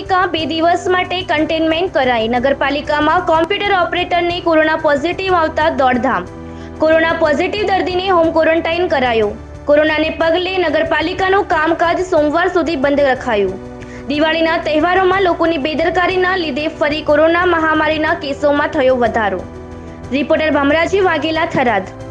નગરપાલિકા 2 દિવસ માટે કન્ટેનમેન્ટ કરાઈ। નગરપાલિકામાં કોમ્પ્યુટર ઓપરેટરને કોરોના પોઝિટિવ આવતા દોડધામ। કોરોના પોઝિટિવ દર્દીને હોમ ક્વોરન્ટાઇન કરાયો। કોરોનાને પગલે નગરપાલિકાનું કામકાજ સોમવાર સુધી બંધ રખાયું। દિવાળીના તહેવારોમાં લોકોની બેદરકારીના લીધે ફરી કોરોના મહામારીના કેસોમાં થયો વધારો। રિપોર્ટર ભમરાજી વાઘેલા, થરાદ।